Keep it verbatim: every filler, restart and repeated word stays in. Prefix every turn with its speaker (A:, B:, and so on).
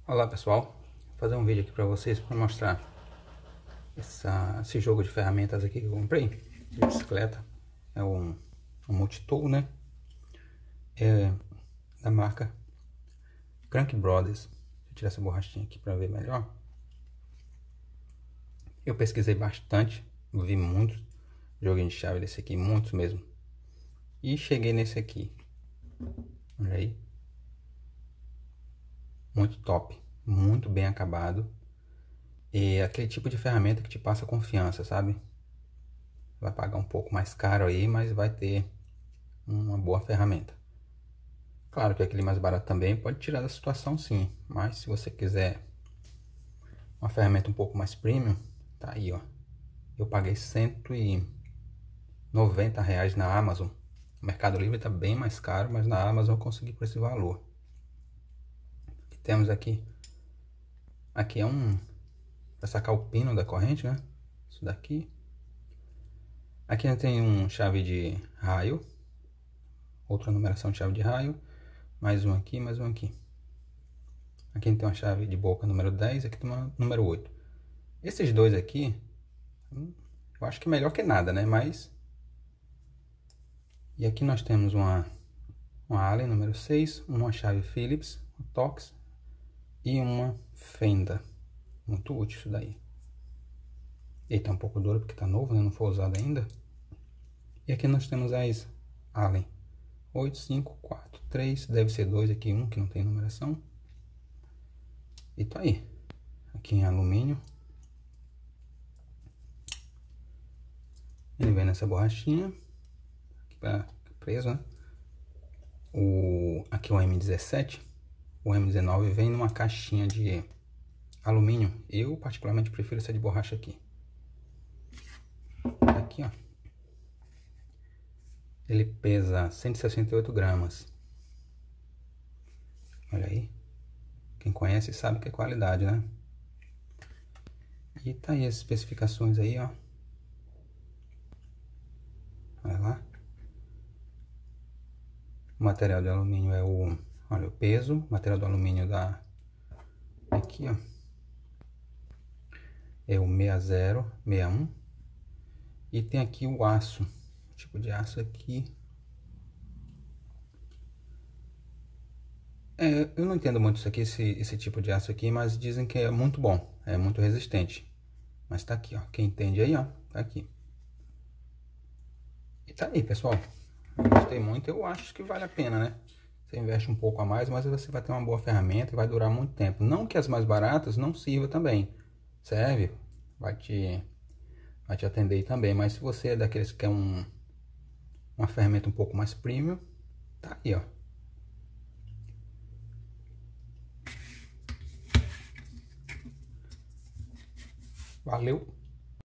A: Olá pessoal, vou fazer um vídeo aqui para vocês para mostrar essa, esse jogo de ferramentas aqui que eu comprei de bicicleta. É um, um multitool, né? É da marca Crank Brothers. Deixa eu tirar essa borrachinha aqui para ver melhor. Eu pesquisei bastante, vi muitos joguinhos de chave desse aqui, muitos mesmo. E cheguei nesse aqui. Olha aí. Muito top, muito bem acabado. E é aquele tipo de ferramenta que te passa confiança, sabe? Vai pagar um pouco mais caro aí, mas vai ter uma boa ferramenta. Claro que aquele mais barato também pode tirar da situação, sim. Mas se você quiser uma ferramenta um pouco mais premium, tá aí, ó. Eu paguei cento e noventa reais na Amazon. O Mercado Livre tá bem mais caro, mas na Amazon eu consegui por esse valor. E temos aqui, aqui é um para sacar o pino da corrente, né? Isso daqui. Aqui tem um chave de raio, outra numeração de chave de raio, mais um aqui, mais um aqui. Aqui tem uma chave de boca número dez, aqui tem uma número oito. Esses dois aqui, eu acho que é melhor que nada, né? Mas... E aqui nós temos uma, uma Allen número seis, uma chave Phillips, uma Torx e uma fenda. Muito útil isso daí. Ele tá um pouco duro porque tá novo, né? Não foi usado ainda. E aqui nós temos as Allen oito, cinco, quatro, três, deve ser dois aqui, um que não tem numeração. E tá aí. Aqui em alumínio. Ele vem nessa borrachinha. Aqui pra preso, né? O, aqui o M dezessete. O M dezenove vem numa caixinha de alumínio. Eu particularmente prefiro essa de borracha aqui. Aqui, ó. Ele pesa cento e sessenta e oito gramas. Olha aí. Quem conhece sabe que é qualidade, né? E tá aí as especificações aí, ó. Olha lá. O material de alumínio é o... Olha o peso. O material do alumínio da... Aqui, ó. É o sessenta, sessenta e um. E tem aqui o aço. O tipo de aço aqui. É, eu não entendo muito isso aqui, esse, esse tipo de aço aqui, mas dizem que é muito bom. É muito resistente. Mas tá aqui, ó. Quem entende aí, ó. Tá aqui. E tá aí, pessoal. Eu gostei muito. Eu acho que vale a pena, né? Você investe um pouco a mais, mas você vai ter uma boa ferramenta e vai durar muito tempo. Não que as mais baratas não sirvam também. Serve. Vai te, vai te atender também. Mas se você é daqueles que quer um, uma ferramenta um pouco mais premium, tá aí, ó. Valeu!